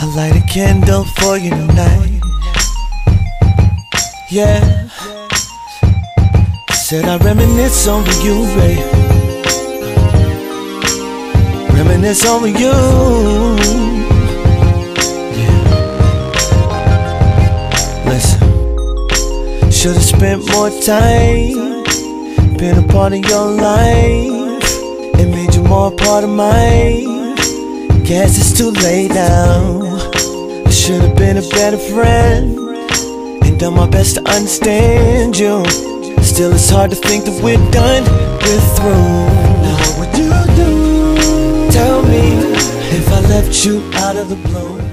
I light a candle for you tonight. Yeah. Said I reminisce over you, babe. Reminisce over you. Yeah. Listen. Should've spent more time, been a part of your life, and made you more a part of mine. Guess it's too late now. I should've been a better friend and done my best to understand you. Still it's hard to think that we're done, we're through. Now what would you do? Tell me if I left you out of the blue.